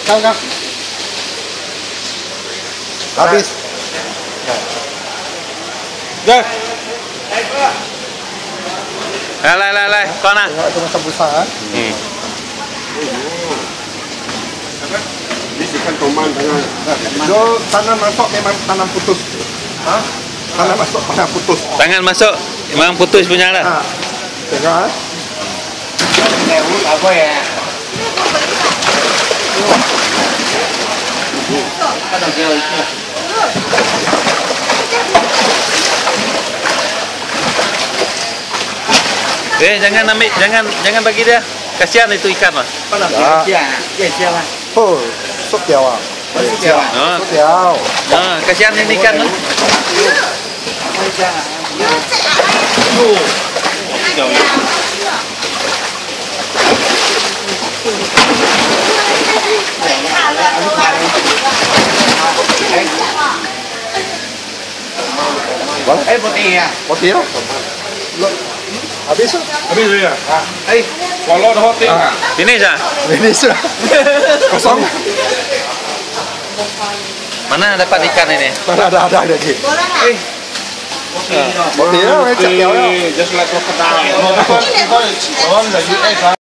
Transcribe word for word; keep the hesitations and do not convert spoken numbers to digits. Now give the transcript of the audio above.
Kau kau. Habis. Dah. Lai lai lai lai, kau nak? Tengok itu macam besar ah. Hmm. Ini ikan toman tangan. So tangan masuk memang tanam putus. Ha? Tangan masuk tangan putus. Tangan masuk, memang putus punya lah. Ha. Tengok ah. Apa ya? Eh, jangan ambil, jangan jangan bagi dia. Kasihan itu ikan mah. Ya, ya siapa? Oh, sop tiao ah. Siapa? Oh, Sop tiao. oh, kasihan ini ikan mah. Eh, putih ya. Putih lah. Habis lah. Habis ya? Eh, Walau dah hotel. Ini sah. Ini sudah. Kosong. Mana dapat ikan ini? Mana ada ada lagi. eh. Putih lah, macam tiao lah. Just like crocodile.